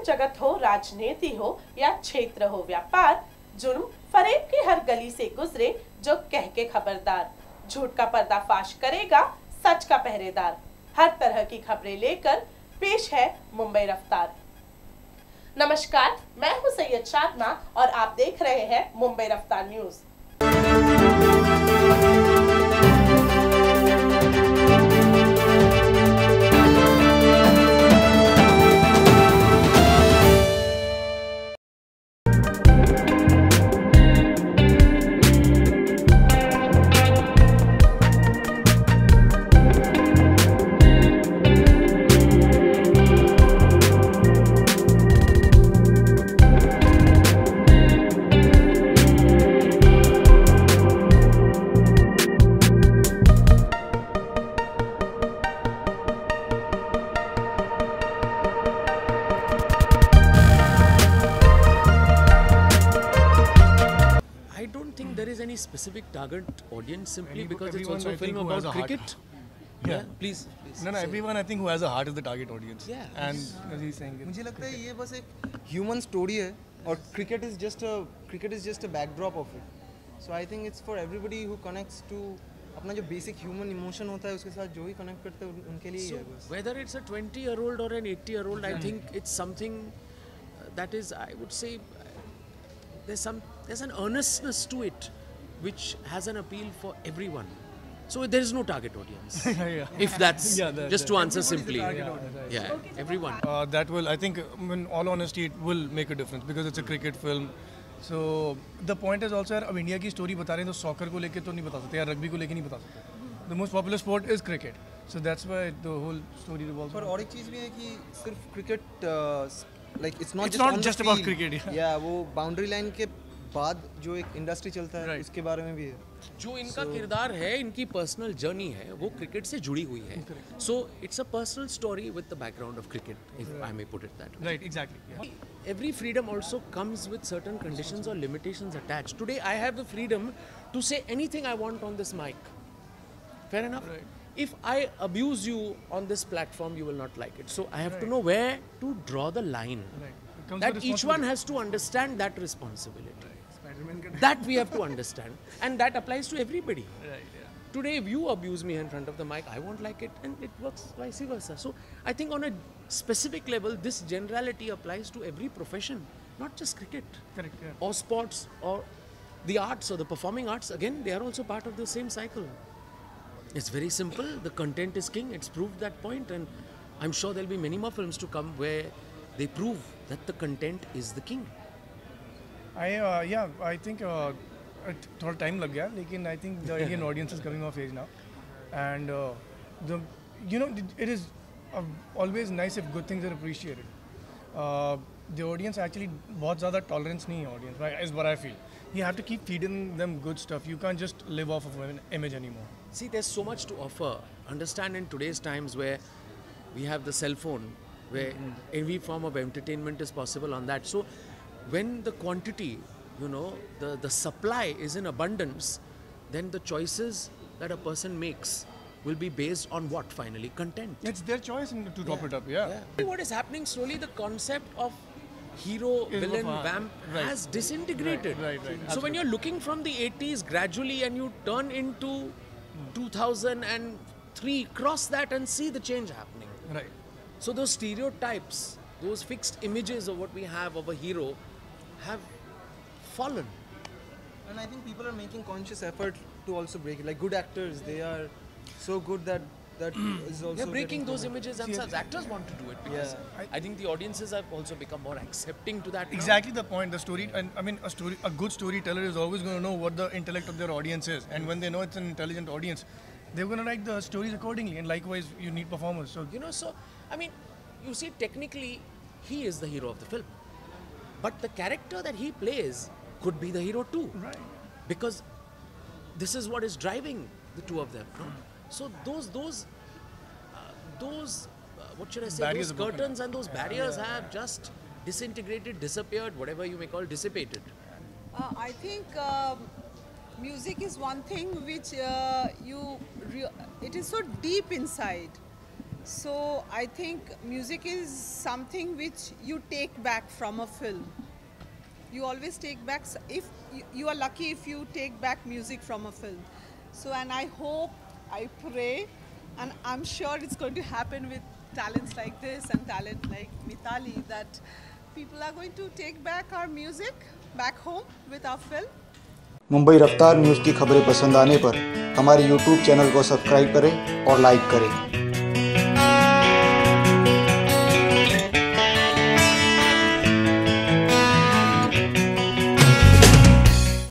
जगत हो, राजनीति हो या क्षेत्र हो व्यापार, जुर्म फरेब की हर गली से गुजरे जो कह के खबरदार। झूठ का पर्दाफाश करेगा सच का पहरेदार। हर तरह की खबरें लेकर पेश है मुंबई रफ्तार। नमस्कार, मैं हूं सैयद शादना और आप देख रहे हैं Mumbai Raftaar news. There is any specific target audience simply because it's also a film about cricket. Yeah, please. No, everyone I think who has a heart is the target audience. Yeah. And as he's saying, मुझे लगता है ये बस एक human story है और cricket is just a backdrop of it. So I think it's for everybody who connects to अपना जो basic human emotion होता है उसके साथ जो ही connect करते हैं उनके लिए ही है बस. Whether it's a 20-year-old or an 80-year-old, I think it's something that is, I would say, there's an earnestness to it which has an appeal for everyone. So there is no target audience. If that's just to answer simply. Yeah, everyone. That will, I think, in all honesty, it will make a difference because it's a cricket film. So the point is also, अब India की story बता रहे हैं तो soccer को लेके तो नहीं बता सकते या रग्बी को लेके नहीं बता सकते. The most popular sport is cricket. So that's why the whole story revolves. और एक चीज़ भी है कि सिर्फ cricket like it's not just about cricket. Yeah, वो boundary line के बाद जो एक इंडस्ट्री चलता है उसके बारे में भी है. जो इनका किरदार है, इनकी पर्सनल जर्नी है, वो क्रिकेट से जुड़ी हुई है. So it's a personal story with the background of cricket, if I may put it that way. Right, exactly. Yeah. Every freedom also comes with certain conditions or limitations attached. Today I have the freedom to say anything I want on this mic. Fair enough? Right. If I abuse you on this platform, you will not like it. So I have to know where to draw the line. Right. That each one has to understand that responsibility. That we have to understand, and that applies to everybody. Right, yeah. Today, if you abuse me in front of the mic, I won't like it, and it works vice versa. So I think on a specific level, this generality applies to every profession, not just cricket. Correct, yeah. Or sports, or the arts, or the performing arts. Again, they are also part of the same cycle. It's very simple. The content is king. It's proved that point, and I'm sure there'll be many more films to come where they prove that the content is the king. I think थोड़ा time लग गया, लेकिन I think the Indian audience is coming of age now, and it is always nice if good things are appreciated. The audience actually बहुत ज़्यादा tolerance नहीं है audience, right? Is what I feel. You have to keep feeding them good stuff. You can't just live off of an image anymore. See, there's so much to offer. Understand in today's times where we have the cell phone, where every form of entertainment is possible on that. So when the quantity, the supply is in abundance, then the choices that a person makes will be based on what finally? Content. It's their choice to top it up, yeah. What is happening slowly, the concept of hero, villain, vamp has disintegrated. Right. So Absolutely. when you're looking from the 80s gradually and you turn into 2003, cross that and see the change happening. Right. So those stereotypes, those fixed images of what we have of a hero have fallen. And I think people are making conscious effort to also break it. Like good actors, they are so good that is also... They're breaking those images themselves. Actors want to do it because I think the audiences have also become more accepting to that. Exactly the point. The story, and I mean, a good storyteller is always going to know what the intellect of their audience is, and when they know it's an intelligent audience, they're going to write the stories accordingly. And likewise, you need performers. So So I mean, you see, technically, he is the hero of the film, but the character that he plays could be the hero too, right? Because this is what is driving the two of them. No? So those what should I say? Barriers those curtains and those barriers have just disintegrated, disappeared, whatever you may call dissipated. I think music is one thing which it is so deep inside. So I think music is something which you take back from a film. You always take back, if you are lucky if you take back music from a film. So, and I hope, I pray, and I'm sure it's going to happen with talents like this and talent like Mithali, that people are going to take back our music back home with our film. Mumbai रफ्तार news की खबरें पसंद आने पर हमारे YouTube channel को subscribe करें और लाइक करें।